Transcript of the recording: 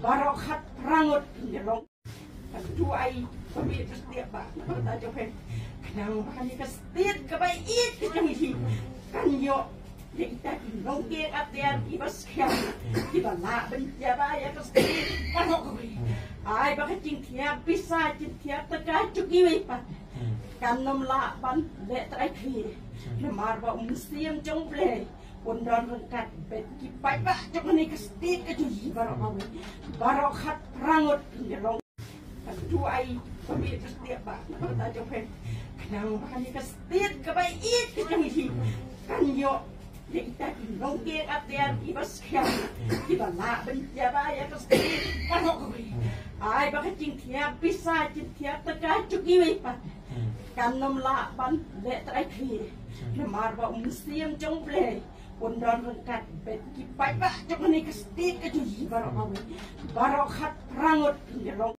barokat rangut nyelong tuai kami setiap bak kita coba kenang bahani kesetiap kebaik kecemisi kan yo kita nongke atian ibas kya ibala benjaba ya kesetiap kanok ai bakal cing tiap bisa cing tiap teka cuki pa kan nom la ban le trai thi lemar ba museum jong ble Undang rengkat beti baik cuma ni kestit kejuji barokat rangut nyelong tuai kami setiap bak kita coba kenang bahani kestit kebaik kecemisi kan yo kita nongke atian ibas kya ibala benjaba ya kestit kanok ai bakal cing tiap bisa cing tiap teka cuki pa kan nom la ban le trai thi lemar ba museum jong ble Undang rengkat beti baik cuma ni kestit kejuji barokat rangut nyelong